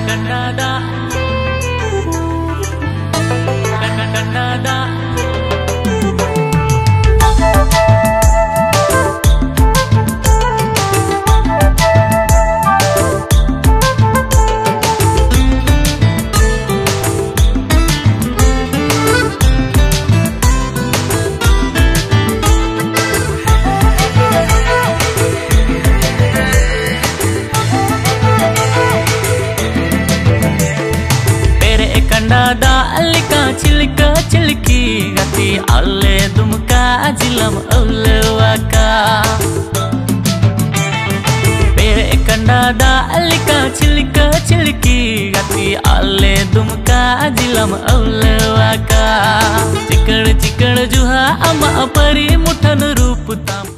Kanada alika cilika ciliki gati ale dumka ajilam ulewaka pere kandada alika cilika ciliki gati ale dumka ajilam ulewaka cikड़ cikड़ Zuha ama pari muthan रूप tam